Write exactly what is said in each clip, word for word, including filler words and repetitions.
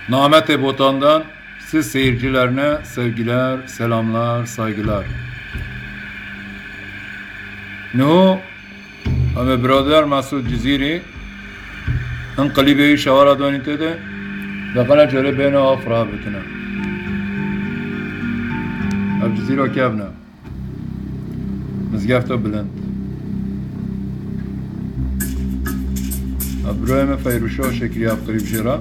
Nametebotan'dan siz seyircilerine sevgiler, selamlar, saygılar. Nuh, ama birader Mesut ciziri انقلبی شوارا دانیته ده دقیقا جره بین آفرا بتونه اب جزیره که ابنه مزگفتا بلند اب روی من فیروشا شکری اب قریب جرا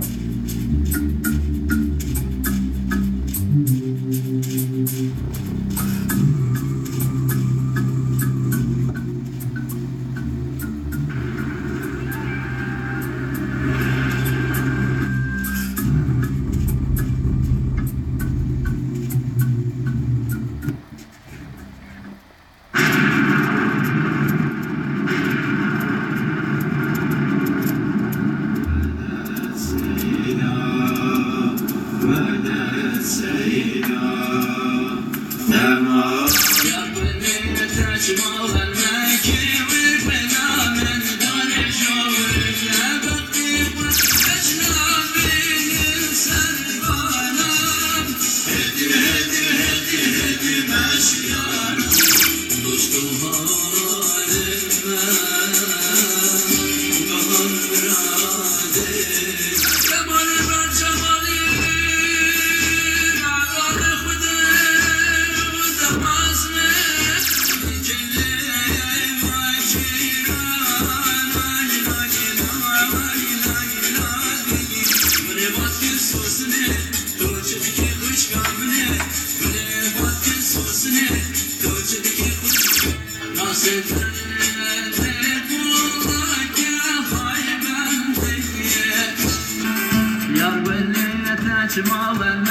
Yar beni